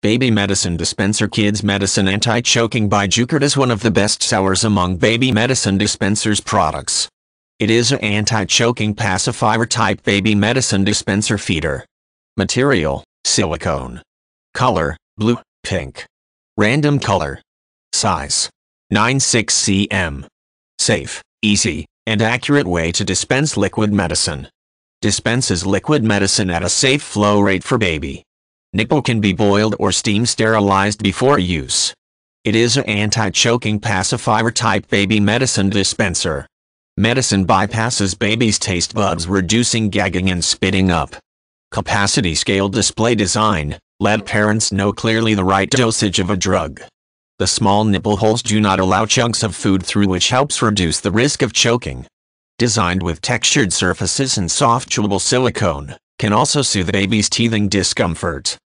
Baby Medicine Dispenser Kids Medicine Anti-Choking by Jucard is one of the best sellers among baby medicine dispensers products. It is an anti-choking pacifier type baby medicine dispenser feeder. Material, silicone. Color, blue, pink. Random color. Size, 9.6 cm. Safe, easy, and accurate way to dispense liquid medicine. Dispenses liquid medicine at a safe flow rate for baby. Nipple can be boiled or steam sterilized before use. It is an anti-choking pacifier type baby medicine dispenser. Medicine bypasses baby's taste buds, reducing gagging and spitting up. Capacity scale display design, let parents know clearly the right dosage of a drug. The small nipple holes do not allow chunks of food through, which helps reduce the risk of choking. Designed with textured surfaces and soft chewable silicone, can also soothe baby's teething discomfort.